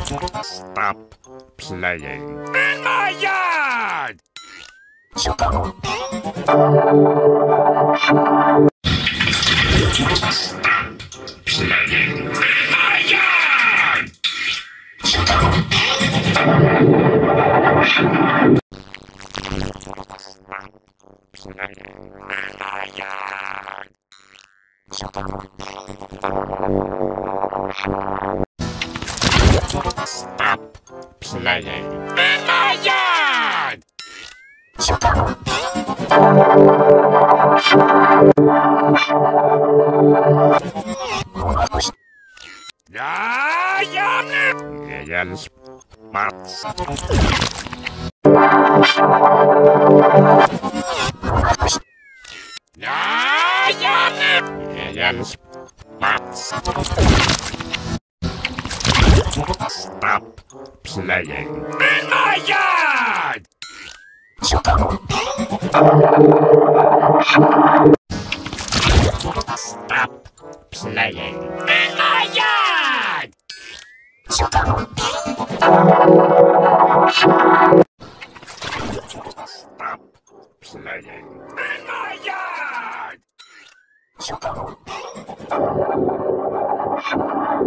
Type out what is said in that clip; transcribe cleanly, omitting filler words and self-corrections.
Stop playing in my yard! Stop playing in my yard! Stop playing in my yard! Stop playing in my yard! Yes, Mats. Yes, Mats. Stop playing in my yard! Stop playing in my yard! Stop playing in my yard!